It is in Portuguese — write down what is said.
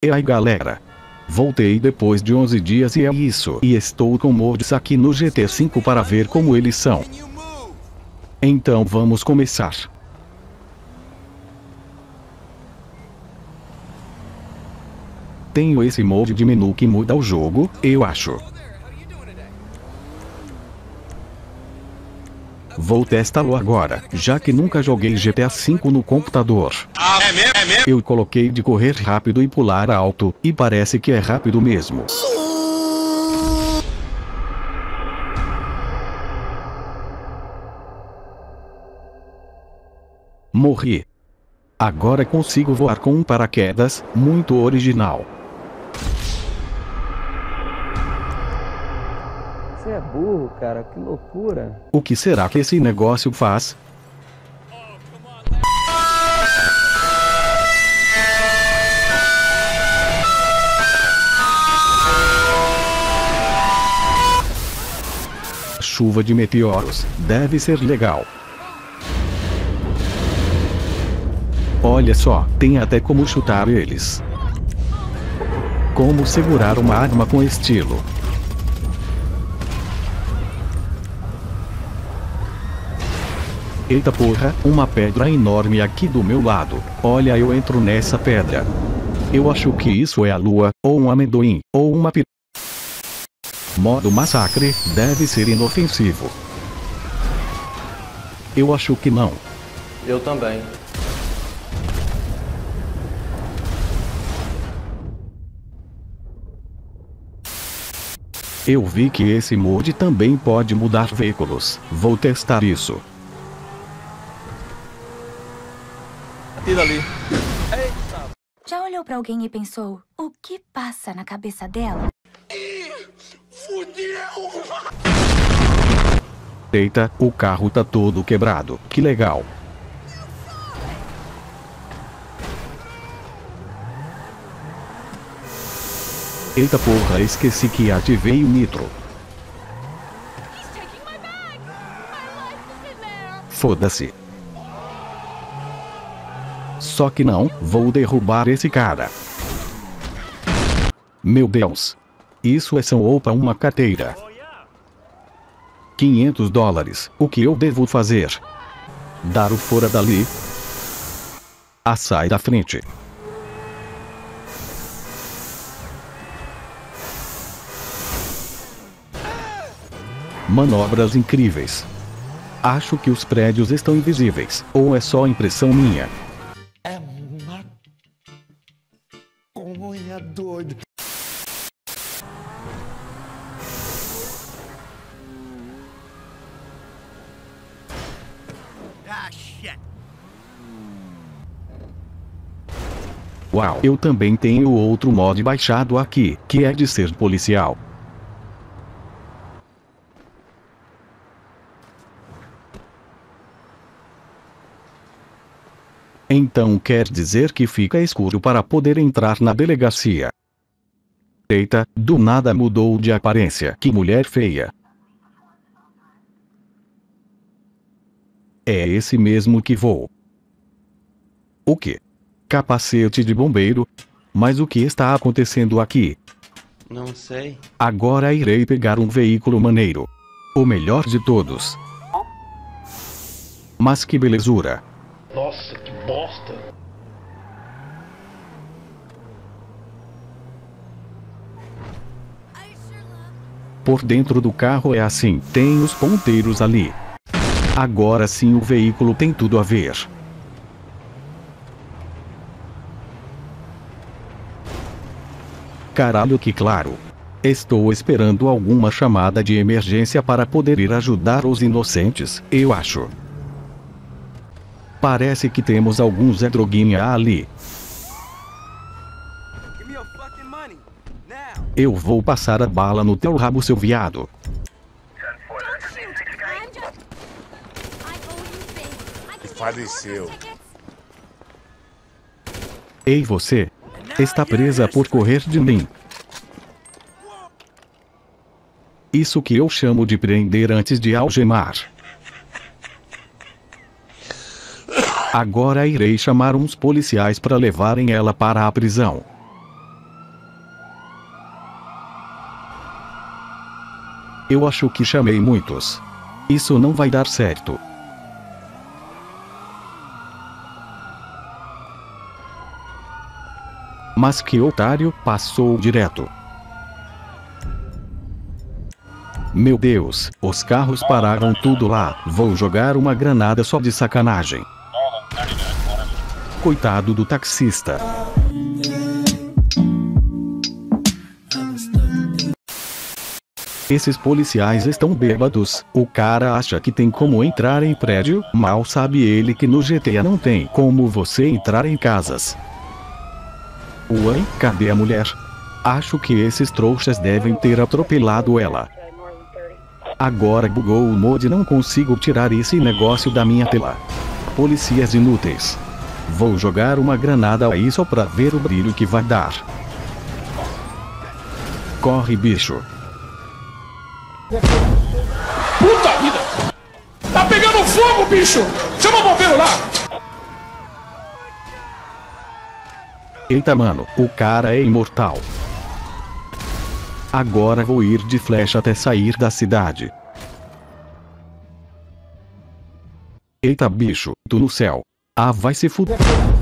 E aí galera? Voltei depois de 11 dias e é isso. E estou com mods aqui no GTA V para ver como eles são. Então vamos começar. Tenho esse mod de menu que muda o jogo, eu acho. Vou testá-lo agora, já que nunca joguei GTA V no computador. Eu coloquei de correr rápido e pular alto, e parece que é rápido mesmo. Morri. Agora consigo voar com um paraquedas, muito original. Você é burro, cara, que loucura. O que será que esse negócio faz? Chuva de meteoros, deve ser legal. Olha só, tem até como chutar eles. Como segurar uma arma com estilo. Eita porra, uma pedra enorme aqui do meu lado. Olha, eu entro nessa pedra. Eu acho que isso é a lua, ou um amendoim, ou uma Modo massacre, deve ser inofensivo. Eu acho que não. Eu também. Eu vi que esse mod também pode mudar veículos. Vou testar isso. Tira ali. Já olhou pra alguém e pensou, o que passa na cabeça dela? Fudeu! Eita, o carro tá todo quebrado. Que legal. Eita porra, esqueci que ativei o nitro. Foda-se. Só que não, vou derrubar esse cara. Meu Deus. Isso é opa uma carteira. $500. O que eu devo fazer? Dar o fora dali? Ah, sai da frente. Manobras incríveis. Acho que os prédios estão invisíveis, ou é só impressão minha? É uma maconha doido. Ah, shit. Uau, eu também tenho outro mod baixado aqui, que é de ser policial. Então quer dizer que fica escuro para poder entrar na delegacia. Eita, do nada mudou de aparência. Que mulher feia. É esse mesmo que vou. O que? Capacete de bombeiro? Mas o que está acontecendo aqui? Não sei. Agora irei pegar um veículo maneiro. O melhor de todos. Mas que belezura. Nossa, que bosta. Por dentro do carro é assim, tem os ponteiros ali. Agora sim o veículo tem tudo a ver. Caralho, que claro. Estou esperando alguma chamada de emergência para poder ir ajudar os inocentes, eu acho. Parece que temos algum Zé Droguinha ali. Eu vou passar a bala no teu rabo, seu viado. Faleceu. Ei você! Está presa por correr de mim. Isso que eu chamo de prender antes de algemar. Agora irei chamar uns policiais para levarem ela para a prisão. Eu acho que chamei muitos. Isso não vai dar certo. Mas que otário, passou direto. Meu Deus, os carros pararam tudo lá. Vou jogar uma granada só de sacanagem. Coitado do taxista. Esses policiais estão bêbados. O cara acha que tem como entrar em prédio, mal sabe ele que no GTA não tem como você entrar em casas. Uai, cadê a mulher? Acho que esses trouxas devem ter atropelado ela. Agora bugou o mod, não consigo tirar esse negócio da minha tela. Policiais inúteis. Vou jogar uma granada aí só pra ver o brilho que vai dar. Corre, bicho. Puta vida! Tá pegando fogo, bicho! Chama o bombeiro lá! Eita mano, o cara é imortal. Agora vou ir de flecha até sair da cidade. Eita bicho, tu no céu. Ah, vai se fuder.